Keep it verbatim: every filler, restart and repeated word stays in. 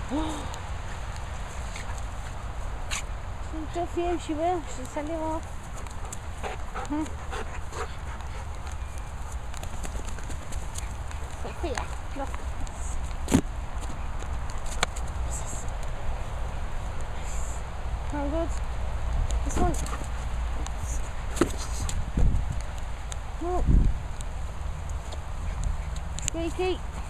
Sofia, she will. She'll sell you off. Hmm. Sophia, look. How good? This one. No. Squeaky.